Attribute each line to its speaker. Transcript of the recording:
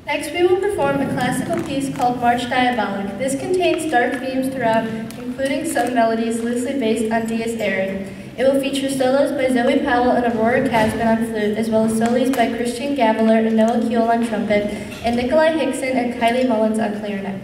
Speaker 1: Next, we will perform a classical piece called March Diabolic. This contains dark themes throughout, including some melodies loosely based on Dies Irae. It will feature solos by Zoe Powell and Aurora Casman on flute, as well as solos by Christian Gavaler and Noah Kuehl on trumpet, and Nikolai Hickson and Kylie Mullins on clarinet.